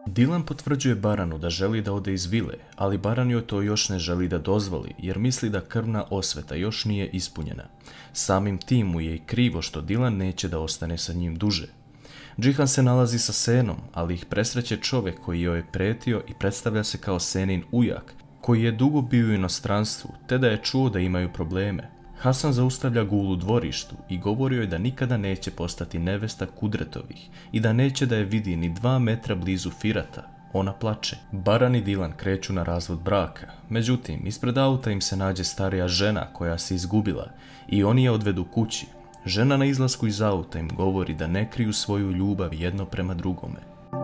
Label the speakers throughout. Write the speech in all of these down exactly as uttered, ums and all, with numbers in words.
Speaker 1: Dilan potvrđuje Baranu da želi da ode iz vile, ali Baran joj to još ne želi da dozvoli jer misli da krvna osveta još nije ispunjena. Samim tim mu je i krivo što Dilan neće da ostane sa njim duže. Džihan se nalazi sa Senom, ali ih presreće čovjek koji joj je pretio i predstavlja se kao Senin ujak, koji je dugo bio u inostranstvu, te da je čuo da imaju probleme. Hasan zaustavlja Gul u dvorištu i govori joj da nikada neće postati nevesta Kudretovih i da neće da je vidi ni dva metra blizu Firata. Ona plače. Baran i Dilan kreću na razvod braka, međutim, ispred auta im se nađe starija žena koja se izgubila i oni je odvedu kući. Žena na izlasku iz auta im govori da ne kriju svoju ljubav jedno prema drugome.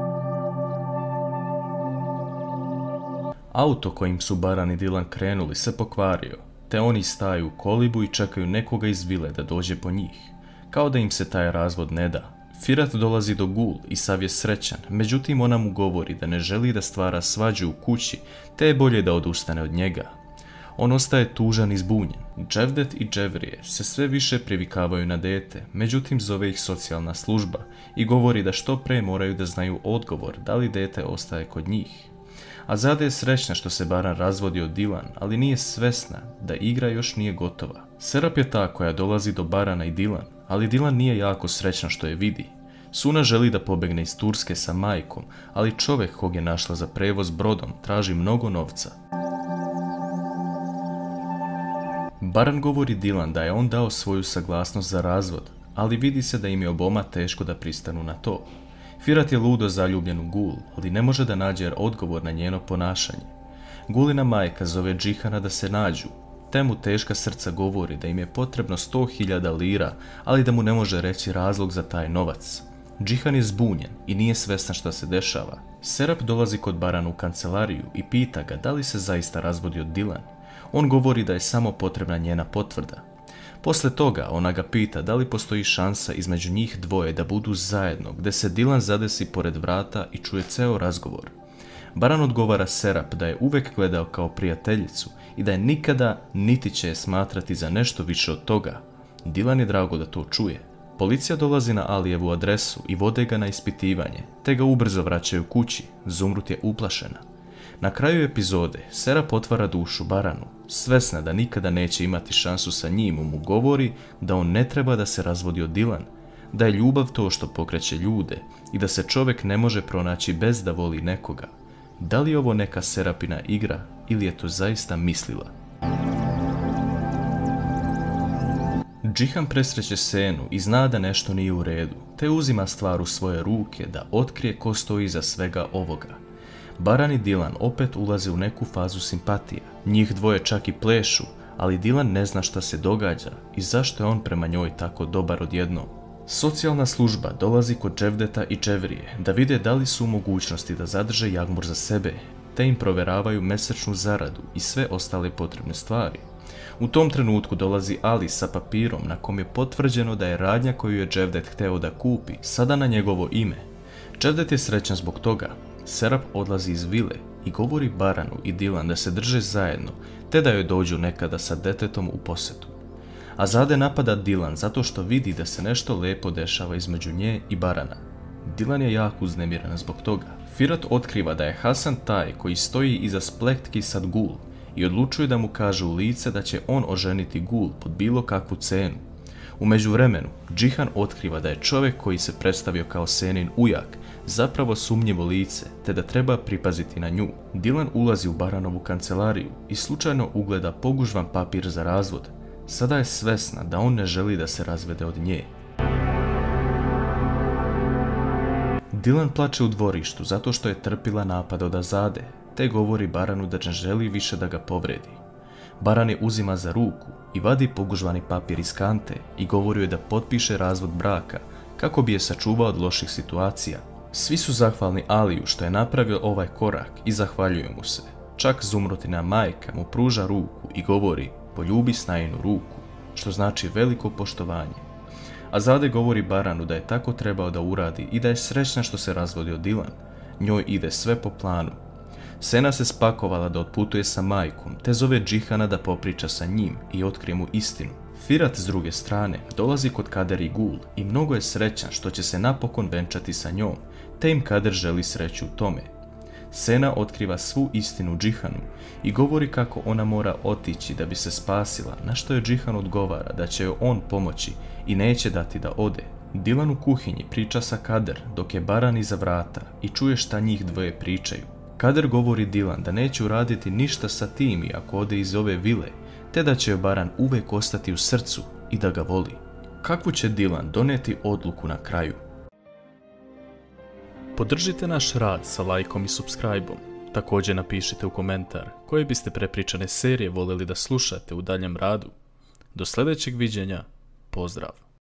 Speaker 1: Auto kojim su Baran i Dilan krenuli se pokvario, te oni staju u kolibu i čekaju nekoga iz vile da dođe po njih, kao da im se taj razvod ne da. Firat dolazi do Gul i sav je srećan, međutim ona mu govori da ne želi da stvara svađu u kući, te je bolje da odustane od njega. On ostaje tužan i zbunjen. Cevdet i Dževrije se sve više privikavaju na dete, međutim zove ih socijalna služba i govori da što pre moraju da znaju odgovor da li dete ostaje kod njih. Azade je srećna što se Baran razvodi od Dilan, ali nije svesna da igra još nije gotova. Serap je ta koja dolazi do Barana i Dilan, ali Dilan nije jako srećna što je vidi. Suna želi da pobegne iz Turske sa majkom, ali čovjek kog je našla za prevoz brodom traži mnogo novca. Baran govori Dilan da je on dao svoju saglasnost za razvod, ali vidi se da im je oboma teško da pristanu na to. Firat je ludo zaljubljen u Gul, ali ne može da nađe odgovor na njeno ponašanje. Gulina majka zove Džihana da se nađu, te mu teška srca govori da im je potrebno sto hiljada lira, ali da mu ne može reći razlog za taj novac. Džihan je zbunjen i nije svestan šta se dešava. Serap dolazi kod Barana u kancelariju i pita ga da li se zaista razvodi od Dilan. On govori da je samo potrebna njena potvrda. Posle toga ona ga pita da li postoji šansa između njih dvoje da budu zajedno, gde se Dilan zadesi pored vrata i čuje ceo razgovor. Baran odgovara Serap da je uvek gledao kao prijateljicu i da je nikada niti će je smatrati za nešto više od toga. Dilan je drago da to čuje. Policija dolazi na Alijevu adresu i vode ga na ispitivanje, te ga ubrzo vraćaju kući. Zumrut je uplašena. Na kraju epizode Serap otvara dušu Baranu. Svesna da nikada neće imati šansu sa njim, mu govori da on ne treba da se razvodi od Dilan, da je ljubav to što pokreće ljude i da se čovjek ne može pronaći bez da voli nekoga. Da li je ovo neka Serapina igra ili je to zaista mislila? Džihan presreće Senu i zna da nešto nije u redu, te uzima stvar u svoje ruke da otkrije ko stoji iza svega ovoga. Baran i Dilan opet ulaze u neku fazu simpatija. Njih dvoje čak i plešu, ali Dilan ne zna šta se događa i zašto je on prema njoj tako dobar odjednom. Socijalna služba dolazi kod Cevdeta i Dževrije da vide da li su u mogućnosti da zadrže Jagmur za sebe, te im proveravaju mesečnu zaradu i sve ostale potrebne stvari. U tom trenutku dolazi Ali sa papirom na kom je potvrđeno da je radnja koju je Cevdet hteo da kupi sada na njegovo ime. Cevdet je srećan zbog toga. Serap odlazi iz vile i govori Baranu i Dilan da se drže zajedno, te da joj dođu nekada sa detetom u posetu. Azade napada Dilan zato što vidi da se nešto lepo dešava između nje i Barana. Dilan je jako uznemiran zbog toga. Firat otkriva da je Hasan taj koji stoji iza spletki sad Gul i odlučuje da mu kaže u lice da će on oženiti Gul pod bilo kakvu cenu. U međuvremenu, Džihan otkriva da je čovjek koji se predstavio kao Senin ujak zapravo sumnjivo lice, te da treba pripaziti na nju. Dilan ulazi u Baranovu kancelariju i slučajno ugleda pogužvan papir za razvod. Sada je svesna da on ne želi da se razvede od nje. Dilan plače u dvorištu zato što je trpila napad od Azade, te govori Baranu da ne želi više da ga povredi. Baran je uzima za ruku i vadi pogužvani papir iz kante i govori joj da potpiše razvod braka kako bi je sačuvao od loših situacija. Svi su zahvalni Aliju što je napravio ovaj korak i zahvaljuju mu se. Čak Zumrutina majka mu pruža ruku i govori poljubi Snajinu ruku, što znači veliko poštovanje. Azade govori Baranu da je tako trebao da uradi i da je srećna što se razvodio Dilan. Njoj ide sve po planu. Sena se spakovala da otputuje sa majkom, te zove Džihana da popriča sa njim i otkrije mu istinu. Firat s druge strane dolazi kod Kader i Gul i mnogo je srećan što će se napokon venčati sa njom, te im Kader želi sreću u tome. Sena otkriva svu istinu Džihanu i govori kako ona mora otići da bi se spasila, na što je Džihan odgovara da će joj on pomoći i neće dati da ode. Dilan u kuhinji priča sa Kader dok je Baran iza vrata i čuje šta njih dvoje pričaju. Kader govori Dilan da neće uraditi ništa sa tim i ako ode iz ove vile, te da će joj Baran uvijek ostati u srcu i da ga voli. Kakvu će Dilan donijeti odluku na kraju? Podržite naš rad sa lajkom i subscribe-om. Također napišite u komentar koje biste prepričane serije voljeli da slušate u daljem radu. Do sljedećeg viđenja, pozdrav!